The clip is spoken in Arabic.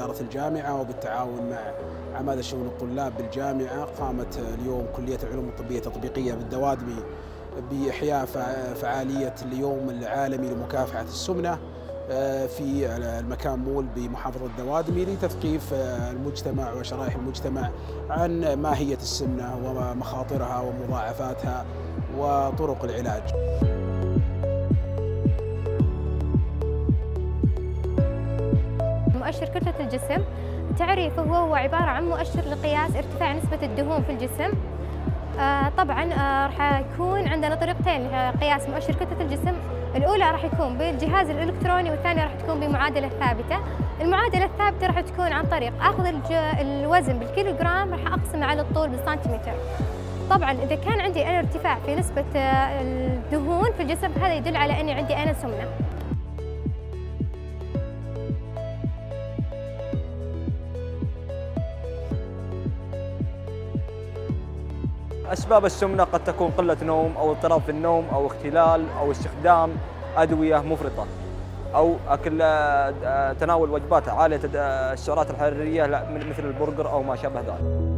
إدارة الجامعة وبالتعاون مع عمادة شؤون الطلاب بالجامعة قامت اليوم كلية العلوم الطبية التطبيقية بالدوادمي بإحياء فعالية اليوم العالمي لمكافحة السمنة في المكان مول بمحافظة الدوادمي لتثقيف المجتمع وشرائح المجتمع عن ماهية السمنة ومخاطرها ومضاعفاتها وطرق العلاج. مؤشر كتلة الجسم تعريفه هو عبارة عن مؤشر لقياس ارتفاع نسبة الدهون في الجسم. طبعا راح يكون عندنا طريقتين لقياس مؤشر كتلة الجسم. الأولى راح يكون بالجهاز الإلكتروني والثانية راح تكون بمعادلة ثابتة. المعادلة الثابتة راح تكون عن طريق آخذ الوزن بالكيلوغرام راح أقسمه على الطول بالسنتيمتر. طبعا إذا كان عندي أنا ارتفاع في نسبة الدهون في الجسم هذا يدل على أني عندي أنا سمنة. أسباب السمنة قد تكون قلة نوم أو اضطراب في النوم أو اختلال أو استخدام أدوية مفرطة أو أكل تناول وجبات عالية السعرات الحرارية مثل البرجر أو ما شابه ذلك.